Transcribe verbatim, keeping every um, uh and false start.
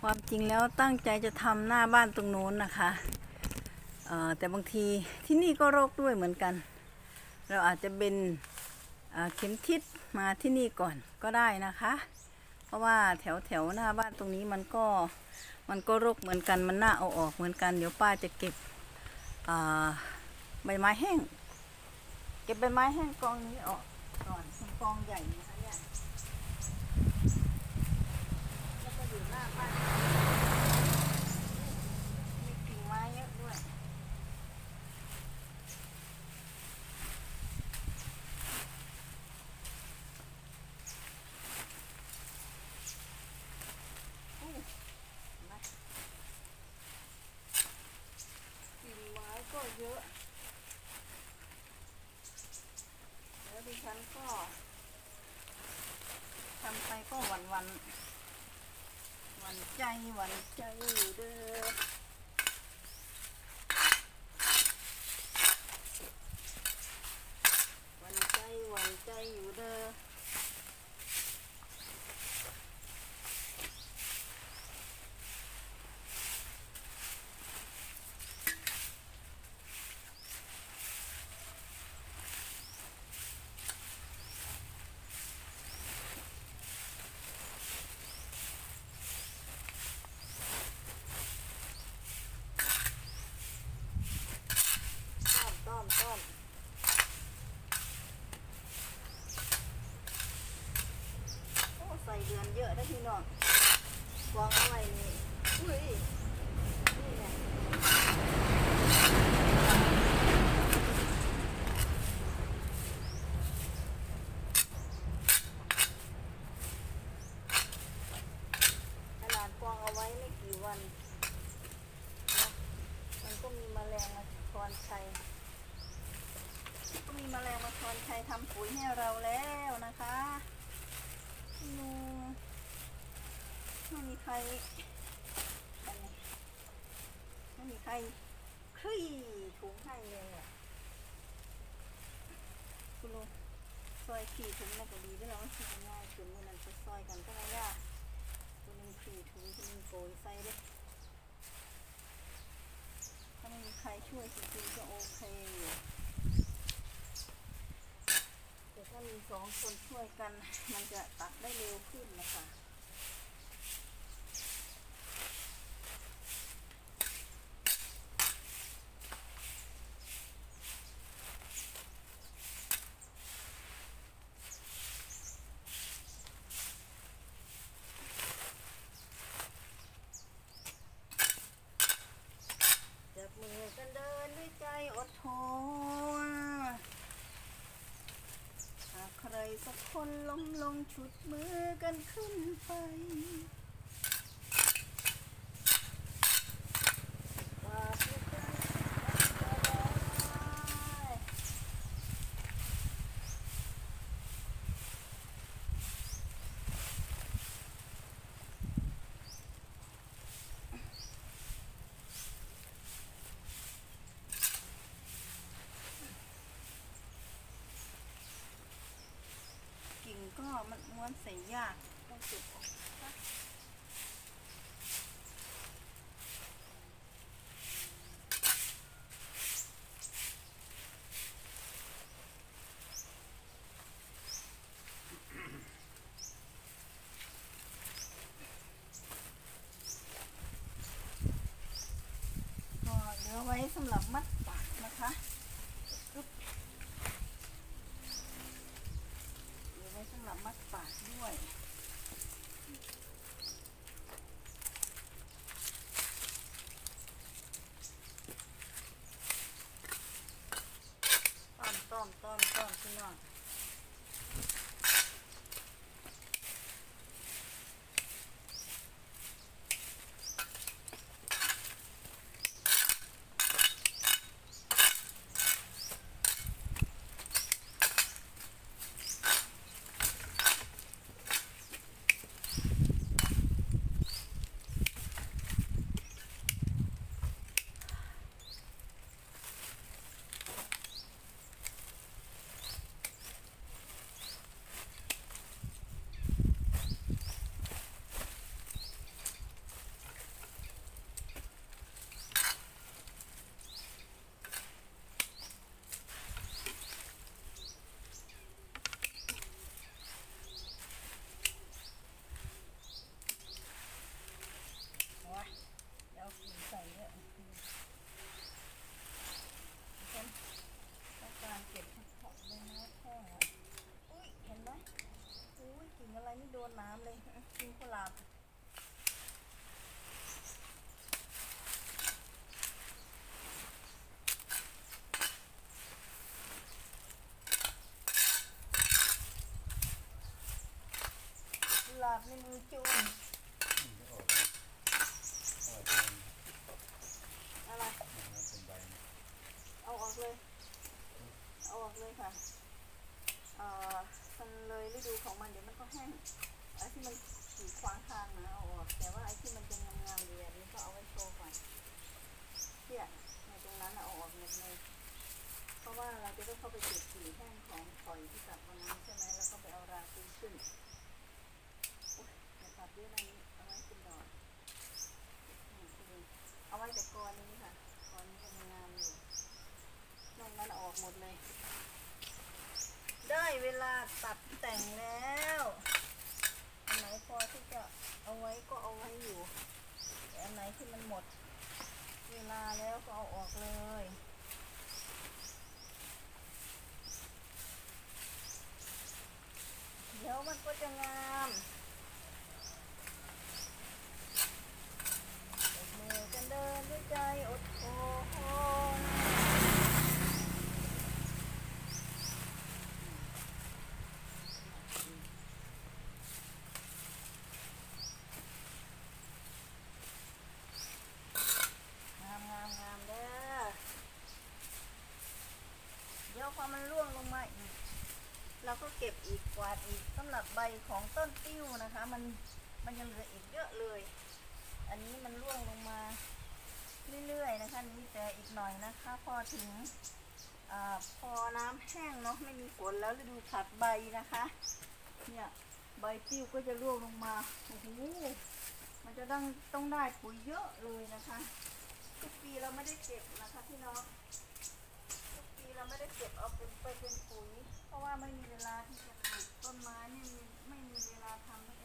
ความจริงแล้วตั้งใจจะทำหน้าบ้านตรงโน้นนะคะเอ่อแต่บางทีที่นี่ก็รกด้วยเหมือนกันเราอาจจะเป็นเข็มทิศมาที่นี่ก่อนก็ได้นะคะเพราะว่าแถวแถวหน้าบ้านตรงนี้มันก็มันก็รกเหมือนกันมันน่าเอาออกเหมือนกันเดี๋ยวป้าจะเก็บใบไม้แห้งเก็บใบไม้แห้งกองนี้ออกก่อนกองใหญ่นะคะเนี่ยแล้วก็อยู่หน้าบ้านมีกิ่งไม้เยอะด้วยกิ่งไม้ก็เยอะแล้วดิฉันก็ทำไปก็หวั่นวันหวั่นใจหวั่นใจอยู่เด้อหวั่นใจหวั่นใจอยู่เด้อต้อมต้อมโอ้ใส่เดือนเยอะได้พี่น้องวางเอาไว้นี่อุ้ยนี่ไงขนาดกองเอาไว้ไม่กี่วันมันก็มีแมลงมาทอนชัยก็มีแมลงมาทอนชัยทำปุ๋ยให้เราแล้วนะคะนูไม่มีใครไม่มีใครคลี่ถุงให้เลยอ่ะคุณลุงซอยขี่ถุงมันก็ดีด้วยแล้วมันง่ายถุงมันจะซอยกันก็ไม่ยากคุณลุงขี่ถุงคุณลุงโกยใส่เลยถ้าไม่มีใครช่วยจริงๆก็โอเคอยู่แต่ถ้ามีสองคนช่วยกันมันจะตัดได้เร็วขึ้นนะคะจับมือกันเดินด้วยใจอดทนหากใครสักคนล้มลงชุดมือกันขึ้นไปกิ่งก็มันม้วนใส่ยากต้องจุดออกก็เหลือไว้สำหรับมัดปากนะคะเหลือไว้สำหรับมัดปากด้วยต้อมต้อมต้อมต้อมพี่น้องดแต่งแล้วอันไหนพอที่จะเอาไว้ก็เอาไว้อยู่แต่อันไหนที่มันหมดเวลาแล้วก็เอาออกเลยเดี๋ยวมันก็จะงามอดมือกันเดินด้วยใจอดทนงามงามงามเด้อเดี๋ยวพอมันร่วงลงมาอีกเราก็เก็บอีกกวาดอีกสำหรับใบของต้นติ้วนะคะมันมันยังเหลืออีกเยอะเลยอันนี้มันร่วงลงมาเรื่อยๆนะคะนี่แต่อีกหน่อยนะคะพอถึงอพอน้ำแห้งเนาะไม่มีฝนแล้วฤดูผัดใบนะคะเนี่ยใบติ้วก็จะร่วงลงมาโอ้โหมันจะต้องต้องได้ปุ๋ยเยอะเลยนะคะทุกปีเราไม่ได้เก็บนะคะพี่น้องทุกปีเราไม่ได้เก็บเอาเป็นไปเป็นปุ๋ยเพราะว่าไม่มีเวลาที่จะปลูกต้นไม้ไม่มีไม่มีเวลาทำ